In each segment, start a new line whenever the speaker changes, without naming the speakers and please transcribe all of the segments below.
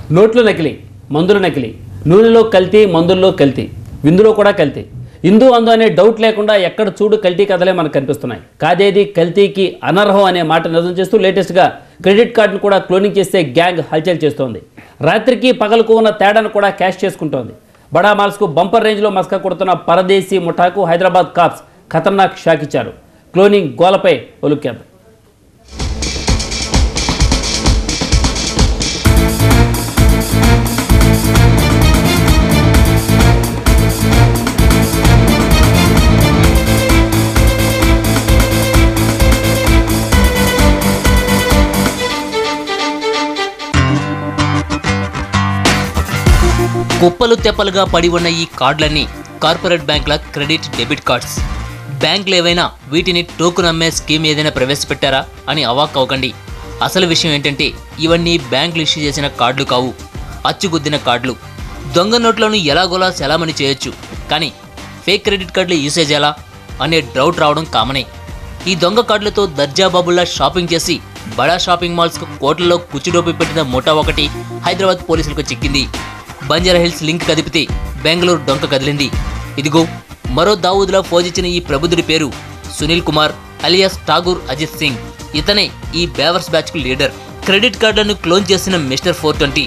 నోట్లు నకిలీ, మందులు నకిలీ, నూనెలో కల్తీ, మందుల్లో కల్తీ, విందులో కూడా కల్తీ. ఇందు అందు అనే డౌట్ లేకుండా ఎక్కడ చూడు కల్తీ కథలే మనకు కనిపిస్తున్నాయి. కాదేది కల్తీకి అనర్హం అనే మాట నిజం చేస్తూ లేటెస్ట్గా క్రెడిట్ కార్డును కూడా క్లోనింగ్ చేస్తే గ్యాంగ్ హల్చల్ చేస్తోంది. రాత్రికి పగలకు ఉన్న తేడాను కూడా క్యాష్ చేసుకుంటోంది. బడా మాల్స్కు బంపర్ రేంజ్లో మస్కా కొడుతున్న పరదేశీ ముఠాకు హైదరాబాద్ కాప్స్ ఖతర్నాక్ షాక్ ఇచ్చారు. క్లోనింగ్ గోలపై ఒలుక్కేద్దాం.
కుప్పలు తెప్పలుగా పడి ఉన్న ఈ కార్డులన్నీ కార్పొరేట్ బ్యాంకుల క్రెడిట్ డెబిట్ కార్డ్స్. బ్యాంకులు ఏవైనా వీటిని టోకున్ అమ్మే స్కీమ్ ఏదైనా ప్రవేశపెట్టారా అని అవాక్ అవ్వకండి. అసలు విషయం ఏంటంటే ఇవన్నీ బ్యాంకులు ఇష్యూ చేసిన కార్డులు కావు, అచ్చుగుద్దిన కార్డులు. దొంగ నోట్లను ఎలాగోలా సెలామణి చేయొచ్చు, కానీ ఫేక్ క్రెడిట్ కార్డుల యూసేజ్ ఎలా అనే డౌట్ రావడం కామనే. ఈ దొంగ కార్డులతో దర్జాబాబుల్లా షాపింగ్ చేసి బడా షాపింగ్ మాల్స్కు కోట్లలో కుచ్చిడోపి పెట్టిన ముఠా ఒకటి హైదరాబాద్ పోలీసులకు చిక్కింది. బంజారా హిల్స్ లింక్ కదిపితే బెంగళూరు డొంక కదిలింది. ఇదిగో మరో దావూద్లా ఫోజిచ్చిన ఈ ప్రబుద్ధుడి పేరు సునీల్ కుమార్ అలియాస్ ఠాగూర్ అజిత్ సింగ్. ఇతనే ఈ బేవర్స్ బ్యాచ్ కు లీడర్. క్రెడిట్ కార్డులను క్లోన్ చేసిన mister 420.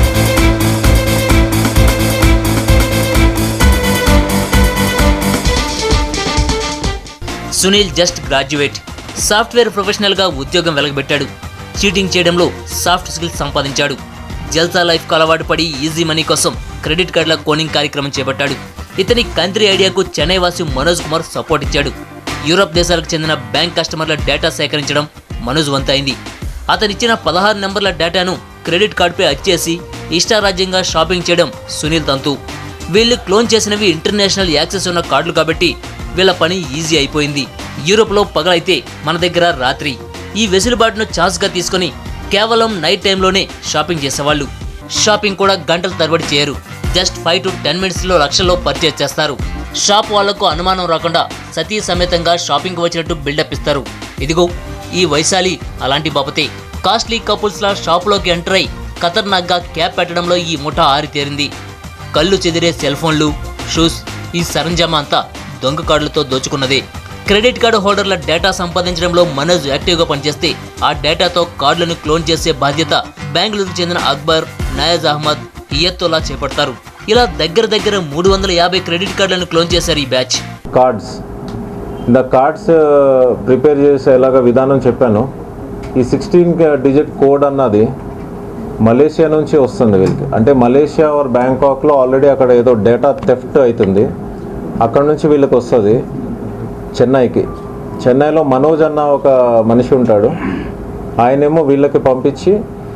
Sunil just graduate, software ప్రొఫెషనల్గా ఉద్యోగం వెలగబెట్టాడు. చీటింగ్ చేయడంలో సాఫ్ట్ స్కిల్స్ సంపాదించాడు. జల్సా లైఫ్కు అలవాటు పడి ఈజీ మనీ కోసం క్రెడిట్ కార్డుల క్లోనింగ్ కార్యక్రమం చేపట్టాడు. ఇతని కంత్రి ఐడియాకు చెన్నై వాసి మనోజ్ కుమార్ సపోర్ట్ ఇచ్చాడు. యూరప్ దేశాలకు చెందిన బ్యాంక్ కస్టమర్ల డేటా సేకరించడం మనోజ్ వంతైంది. అతనిచ్చిన 16 నెంబర్ల డేటాను క్రెడిట్ కార్డుపై అచ్చేసి ఇష్టారాజ్యంగా షాపింగ్ చేయడం సునీల్ తంతు. వీళ్ళు క్లోన్ చేసినవి ఇంటర్నేషనల్ యాక్సెస్ ఉన్న కార్డులు కాబట్టి వీళ్ళ పని ఈజీ అయిపోయింది. యూరోప్లో పగలైతే మన దగ్గర రాత్రి. ఈ వెసులుబాటును ఛాన్స్గా తీసుకొని కేవలం నైట్ టైంలోనే షాపింగ్ చేసేవాళ్ళు. షాపింగ్ కూడా గంటల తరబడి చేయరు. జస్ట్ 5 to 10 మినిట్స్లో లక్షల్లో పర్చేజ్ చేస్తారు. షాప్ వాళ్లకు అనుమానం రాకుండా సతీ సమేతంగా షాపింగ్ వచ్చినట్టు బిల్డప్ ఇస్తారు. ఇదిగో ఈ వైశాలి అలాంటి బాపతే. కాస్ట్లీ కపుల్స్లా షాపులోకి ఎంటర్ అయి ఖతర్నాక్గా క్యాప్ పెట్టడంలో ఈ ముఠా ఆరితేరింది. కళ్ళు చెదిరే సెల్ ఫోన్లు, షూస్, ఈ సరంజామా అంతా దొంగ కార్డులతో దోచుకున్నదే. క్రెడిట్ కార్డు హోల్డర్ల డేటా సంపాదించడంలో మనోజ్ యాక్టివ్గా పనిచేస్తే ఆ డేటాతో కార్డులను క్లోన్ చేసే బాధ్యత బెంగళూరుకు చెందిన అక్బర్, నయాజ్ అహ్మద్, ఇయత్తోలా చేపడతారు. ఇలా దగ్గర 350 క్రెడిట్ కార్డులను క్లోన్ చేశారు ఈ బ్యాచ్.
కార్డ్స్ ప్రిపేర్ చేసేలాగా విధానం చెప్పాను. ఈ 16 డిజిట్ కోడ్ అన్నది మలేషియా నుంచి వస్తుంది వీళ్ళకి. అంటే మలేషియా ఆర్ బ్యాంకాక్లో ఆల్రెడీ అక్కడ ఏదో డేటా థెఫ్ట్ అవుతుంది. అక్కడ నుంచి వీళ్ళకి వస్తుంది చెన్నైకి. చెన్నైలో మనోజ్ అన్న ఒక మనిషి ఉంటాడు. ఆయనేమో వీళ్ళకి పంపించి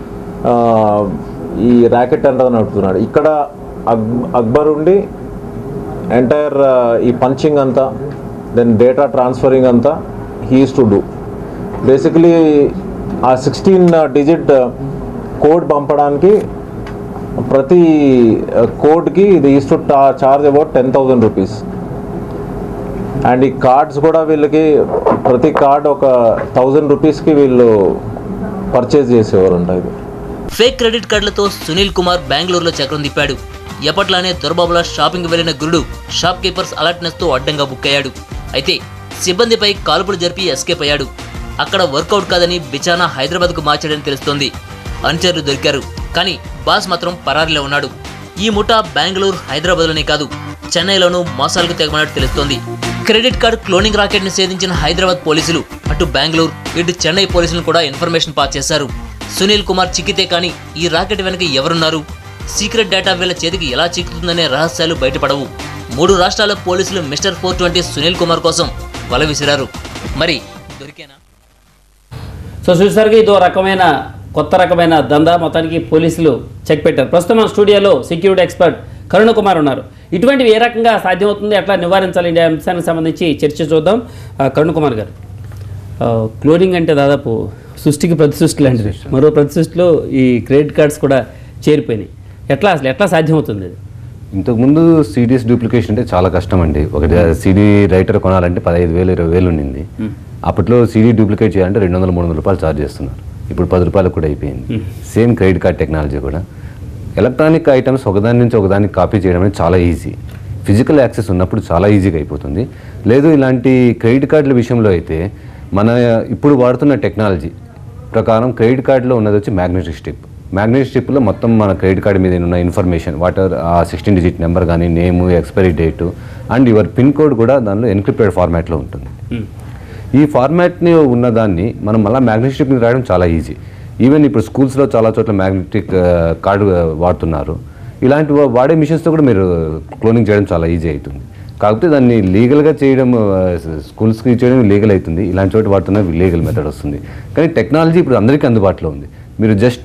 ఈ ర్యాకెట్ అంతా నడుపుతున్నాడు. ఇక్కడ అక్బర్ ఉండి ఎంటైర్ ఈ పంచింగ్ అంతా, దెన్ డేటా ట్రాన్స్ఫరింగ్ అంతా హీస్ టు డూ. బేసికలీ ఆ 16 డిజిట్ కోడ్ పంపడానికి ప్రతి కోడ్కి ఇది is to charge about 10,000 rupees. And ఈ కార్డ్స్ కూడా వీళ్ళకి ప్రతి కార్డ్ ఒక 1,000 రూపీస్కి వీళ్ళు పర్చేజ్ చేసేవారు ఉంటాయి.
ఫేక్ క్రెడిట్ కార్డులతో సునీల్ కుమార్ బెంగళూరులో చక్రం తిప్పాడు. ఎప్పట్లానే దొరబాబులా షాపింగ్ వెళ్లిన గురుడు షాప్ కీపర్స్ అలర్ట్నెస్తో అడ్డంగా బుక్ అయ్యాడు. అయితే సిబ్బందిపై కాల్పులు జరిపి ఎస్కేప్ అయ్యాడు. అక్కడ వర్కౌట్ కాదని బిచానా హైదరాబాద్కు మార్చాడని తెలుస్తోంది. అనుచరులు దొరికారు, కానీ బాస్ మాత్రం పరారీలో ఉన్నాడు. ఈ ముఠా బెంగళూరు, హైదరాబాద్లోనే కాదు చెన్నైలోనూ మోసాలకు తెగమన్నట్టు తెలుస్తోంది. క్రెడిట్ కార్డు క్లోనింగ్ రాకెట్ ని సేధించిన హైదరాబాద్ పోలీసులు అటు బెంగళూరు ఇటు చెన్నై పోలీసులను కూడా ఇన్ఫర్మేషన్ పాస్ చేశారు. సునీల్ కుమార్ చిక్కితే కానీ ఈ రాకెట్ వెనక ఎవరున్నారు, సీక్రెట్ డేటా వీళ్ళ చేతికి ఎలా చిక్కుతుందనే రహస్యాలు బయటపడవు. 3 రాష్ట్రాల పోలీసులు మిస్టర్ 420 సునీల్ కుమార్ కోసం వల విసిరారు. మరి దొరికేనా?
సో చూసారుగా ఇదో రకమైన కొత్త రకమైన దందా మొత్తానికి పోలీసులు చెక్ పెట్టారు. ప్రస్తుతం మన స్టూడియోలో సెక్యూరిటీ ఎక్స్పర్ట్ కరుణ కుమార్ ఉన్నారు. ఇటువంటివి ఏ రకంగా సాధ్యమవుతుంది, ఎట్లా నివారించాలి అనే అంశానికి సంబంధించి చర్చ చూద్దాం. కరుణ కుమార్ గారు, క్లోనింగ్ అంటే దాదాపు సృష్టికి ప్రతిసృష్టి లాంటిది. మరో ప్రతిసృష్టిలో ఈ క్రెడిట్ కార్డ్స్ కూడా చేరిపోయినాయి. ఎట్లా సాధ్యమవుతుంది?
ఇంతకుముందు సిడీస్ డూప్లికేషన్ అంటే చాలా కష్టం అండి. ఒక సిడీ రైటర్ కొనాలంటే 15,000 20,000 ఉండింది. అప్పట్లో సిడీ డూప్లికేట్ చేయాలంటే 200-300 రూపాయలు ఛార్జ్ చేస్తున్నారు. ఇప్పుడు 10 రూపాయలకు కూడా అయిపోయింది. సేమ్ క్రెడిట్ కార్డ్ టెక్నాలజీ కూడా ఎలక్ట్రానిక్ ఐటమ్స్ ఒకదాని నుంచి ఒకదానికి కాపీ చేయడం అనేది చాలా ఈజీ. ఫిజికల్ యాక్సెస్ ఉన్నప్పుడు చాలా ఈజీగా అయిపోతుంది. లేదు ఇలాంటి క్రెడిట్ కార్డుల విషయంలో అయితే మన ఇప్పుడు వాడుతున్న టెక్నాలజీ ప్రకారం క్రెడిట్ కార్డులో ఉన్నది వచ్చి మ్యాగ్నెటిక్ స్ట్రిప్. మ్యాగ్నెటిక్ స్ట్రిప్లో మొత్తం మన క్రెడిట్ కార్డు మీద ఉన్న ఇన్ఫర్మేషన్ వాటర్ ఆ 16 డిజిట్ నెంబర్ కానీ name, expiry date and your pin code కూడా దానిలో ఎన్క్రిప్టెడ్ ఫార్మాట్లో ఉంటుంది. ఈ ఫార్మాట్ని ఉన్నదాన్ని మనం మళ్ళీ మ్యాగ్నెటిక్ స్ట్రిప్ మీద రాయడం చాలా ఈజీ. ఈవెన్ ఇప్పుడు స్కూల్స్లో చాలా చోట్ల మ్యాగ్నెటిక్ కార్డు వాడుతున్నారు. ఇలాంటి వాడే మిషన్స్తో కూడా మీరు క్లోనింగ్ చేయడం చాలా ఈజీ అవుతుంది. కాకపోతే దాన్ని లీగల్గా చేయడం స్కూల్స్కి చేయడం లీగల్ అవుతుంది, ఇలాంటి చోట వాడుతున్న లీగల్ మెథడ్ వస్తుంది. కానీ టెక్నాలజీ ఇప్పుడు అందరికీ అందుబాటులో ఉంది. మీరు జస్ట్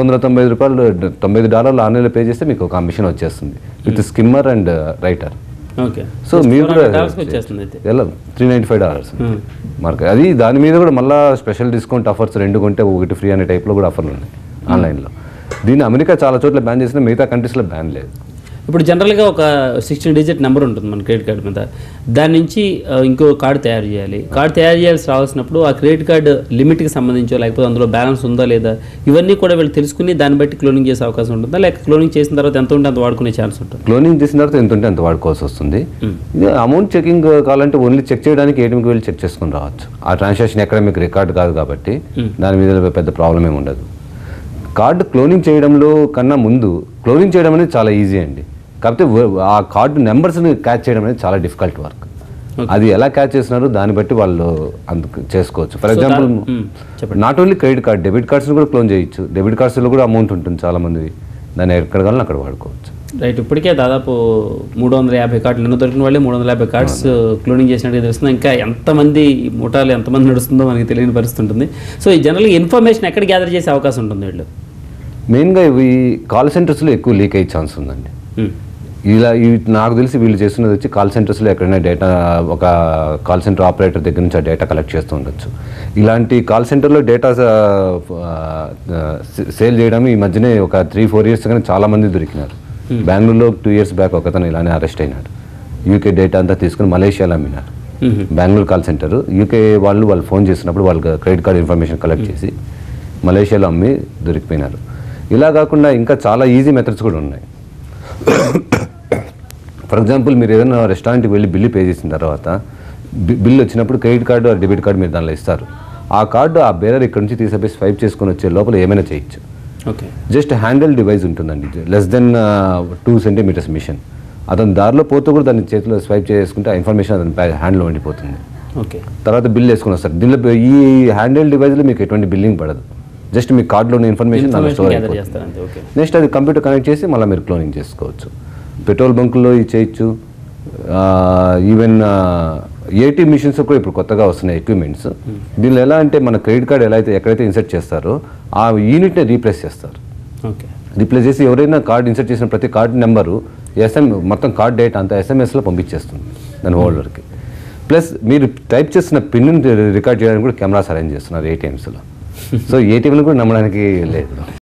$395 $90 ఆన్లైన్లో పే చేస్తే మీకు ఒక మిషన్ వచ్చేస్తుంది with skimmer and writer.
Okay.
So మీరు కూడా
వచ్చేస్తుంది అయితే
ఎలా $395 మార్కెట్ అది. దాని మీద కూడా మళ్ళీ స్పెషల్ డిస్కౌంట్ ఆఫర్స్ 2 కొంటే 1 ఫ్రీ అనే టైప్లో కూడా ఆఫర్లు ఉన్నాయి ఆన్లైన్లో. దీన్ని అమెరికా చాలా చోట్ల బ్యాన్ చేసిన, మిగతా కంట్రీస్లో బ్యాన్ లేదు.
ఇప్పుడు జనరల్గా ఒక 16 డిజిట్ నెంబర్ ఉంటుంది మన క్రెడిట్ కార్డు మీద. దాని నుంచి ఇంకో కార్డు తయారు చేయాలి. కార్డు తయారు చేయాల్సి రావాల్సినప్పుడు ఆ క్రెడిట్ కార్డు లిమిట్కి సంబంధించో లేకపోతే అందులో బ్యాలెన్స్ ఉందా లేదా ఇవన్నీ కూడా వీళ్ళు తెలుసుకుని దాన్ని బట్టి క్లోనింగ్ చేసే అవకాశం ఉంటుందా, లేక క్లోనింగ్ చేసిన తర్వాత ఎంత ఉంటే అంత వాడుకునే ఛాన్స్ ఉంటుంది?
క్లోనింగ్ చేసిన తర్వాత ఎంత ఉంటే అంత వాడుకోవాల్సి వస్తుంది. అమౌంట్ చెకింగ్ కావాలంటే ఓన్లీ చెక్ చేయడానికి ఏటీఎంకి వెళ్ళి చెక్ చేసుకుని రావచ్చు. ఆ ట్రాన్సాక్షన్ ఎక్కడ మీకు రికార్డ్ కాదు కాబట్టి దాని మీద పెద్ద ప్రాబ్లం ఏమి ఉండదు. కార్డు క్లోనింగ్ చేయడంలో కన్నా ముందు క్లోనింగ్ చేయడం అనేది చాలా ఈజీ అండి. కాకపోతే ఆ కార్డు నెంబర్స్ని క్యాచ్ చేయడం అనేది చాలా డిఫికల్ట్ వర్క్. అది ఎలా క్యాచ్ చేస్తున్నారో దాన్ని బట్టి వాళ్ళు అందుకు చేసుకోవచ్చు. For example not only credit card, debit కార్డ్స్ని కూడా క్లోన్ చేయొచ్చు. డెబిట్ కార్డ్స్లో కూడా అమౌంట్ ఉంటుంది చాలా మంది, దాన్ని ఎక్కడ కావాలని అక్కడ వాడుకోవచ్చు.
రైట్. ఇప్పటికే దాదాపు 350 కార్డులు నిన్న దొరికిన వాళ్ళే 350 కార్డ్స్ క్లోనింగ్ చేసినట్టు తెలుస్తుంది. ఇంకా ఎంతమంది ముఠాలు ఎంతమంది నడుస్తుందో మనకి తెలియని పరిస్థితి ఉంటుంది. సో ఈ జనరల్గా ఇన్ఫర్మేషన్ ఎక్కడ గ్యాదర్ చేసే అవకాశం ఉంటుంది వీళ్ళు?
మెయిన్గా ఇవి కాల్ సెంటర్స్లో ఎక్కువ లీక్ అయ్యే ఛాన్స్ ఉందండి. ఇలా నాకు తెలిసి వీళ్ళు చేస్తున్నది వచ్చి కాల్ సెంటర్స్లో ఎక్కడైనా డేటా ఒక కాల్ సెంటర్ ఆపరేటర్ దగ్గర నుంచి ఆ డేటా కలెక్ట్ చేస్తూ ఉండొచ్చు. ఇలాంటి కాల్ సెంటర్లో డేటా సేల్ చేయడం ఈ మధ్యనే ఒక 3-4 ఇయర్స్ కానీ చాలామంది దొరికినారు. బెంగళూరులో 2 ఇయర్స్ బ్యాక్ ఒకతను ఇలానే అరెస్ట్ అయినాడు. యూకే డేటా అంతా తీసుకుని మలేషియాలో అమ్మినారు. బెంగళూరు కాల్ సెంటర్ యూకే వాళ్ళు ఫోన్ చేసినప్పుడు వాళ్ళు క్రెడిట్ కార్డ్ ఇన్ఫర్మేషన్ కలెక్ట్ చేసి మలేషియాలో అమ్మి దొరికిపోయినారు. ఇలా కాకుండా ఇంకా చాలా ఈజీ మెథడ్స్ కూడా ఉన్నాయి. ఫర్ ఎగ్జాంపుల్ మీరు ఏదైనా రెస్టారెంట్కి వెళ్ళి బిల్లు పే చేసిన తర్వాత బిల్ వచ్చినప్పుడు క్రెడిట్ కార్డు డెబిట్ కార్డు మీరు దానిలో ఇస్తారు. ఆ కార్డు ఆ బేరర్ ఇక్కడ నుంచి తీసిపోయి స్వైప్ చేసుకొని వచ్చే లోపల ఏమైనా చేయొచ్చు.
ఓకే.
జస్ట్ హ్యాండిల్ డివైస్ ఉంటుందండి, లెస్ దెన్ 2 సెంటీమీటర్స్ మిషన్. అతను దారిలో పోతూ కూడా దాన్ని చేతిలో స్వైప్ చేసుకుంటే ఆ ఇన్ఫర్మేషన్ అతని హ్యాండ్లో ఉండిపోతుంది.
ఓకే. తర్వాత
బిల్ వేసుకుని వస్తారు. దీనిలో ఈ హ్యాండిల్ డివైస్లో మీకు ఎటువంటి బిల్లింగ్ పడదు. జస్ట్ మీ కార్డులో ఉన్న ఇన్ఫర్మేషన్ దానిలో స్టోర్ అయిపోతుంది. నెక్స్ట్ అది కంప్యూటర్ కనెక్ట్ చేసి మళ్ళీ మీరు క్లోనింగ్ చేసుకోవచ్చు. పెట్రోల్ బంకుల్లో ఇది చేయొచ్చు. ఈవెన్ ఏటీఎం మిషన్స్ కూడా ఇప్పుడు కొత్తగా వస్తున్నాయి ఎక్విప్మెంట్స్. దీనిలో ఎలా అంటే మన క్రెడిట్ కార్డ్ ఎలా అయితే ఎక్కడైతే ఇన్సర్ట్ చేస్తారో ఆ యూనిట్ని రీప్లేస్ చేస్తారు.
ఓకే.
రీప్లేస్ చేసి ఎవరైనా కార్డు ఇన్సర్ట్ చేసిన ప్రతి కార్డు నెంబరు మొత్తం కార్డ్ డేటా అంతా ఎస్ఎంఎస్లో పంపించేస్తుంది దాని హోల్డర్కి. ప్లస్ మీరు టైప్ చేసిన పిన్ రికార్డ్ చేయడానికి కూడా కెమెరాస్ అరేంజ్ చేస్తున్నారు ఏటీఎంస్లో. సో ఏటీఎంలు కూడా నమ్మడానికి లేదు.